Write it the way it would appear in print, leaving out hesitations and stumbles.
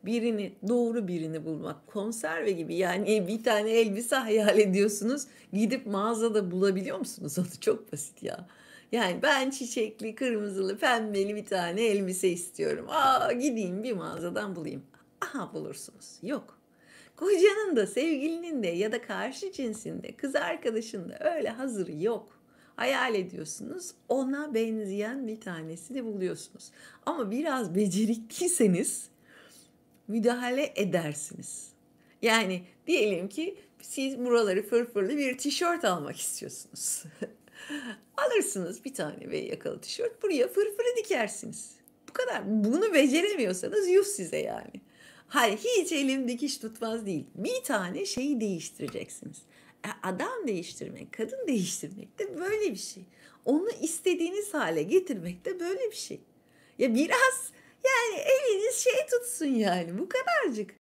doğru birini bulmak. Konserve gibi, yani bir tane elbise hayal ediyorsunuz, gidip mağazada bulabiliyor musunuz onu? Çok basit ya. Yani ben çiçekli, kırmızılı, pembeli bir tane elbise istiyorum. Gideyim bir mağazadan bulayım. Aha, bulursunuz. Yok. Kocanın da, sevgilinin de ya da karşı cinsinde, kız arkadaşın da öyle hazır yok. Hayal ediyorsunuz, ona benzeyen bir tanesini buluyorsunuz. Ama biraz becerikliyseniz müdahale edersiniz. Yani diyelim ki siz buraları fırfırlı bir tişört almak istiyorsunuz. Alırsınız bir tane V yakalı tişört, buraya fırfırı dikersiniz. Bu kadar. Bunu beceremiyorsanız yuh size yani. Hayır, hiç elim dikiş tutmaz değil. Bir tane şeyi değiştireceksiniz. Adam değiştirmek, kadın değiştirmek de böyle bir şey. Onu istediğiniz hale getirmek de böyle bir şey. Ya biraz, yani eliniz şey tutsun, yani bu kadarcık.